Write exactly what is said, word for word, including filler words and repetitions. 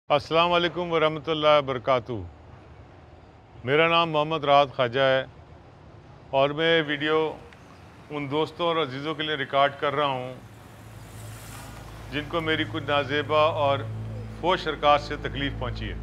अस्सलाम वालेकुम वरहमतुल्लाहि वबरकातुहू। मेरा नाम मोहम्मद राहत ख्वाजा है और मैं वीडियो उन दोस्तों और अजीज़ों के लिए रिकॉर्ड कर रहा हूँ जिनको मेरी कुछ नाज़ेबा और फोश हरकत से तकलीफ़ पहुँची है।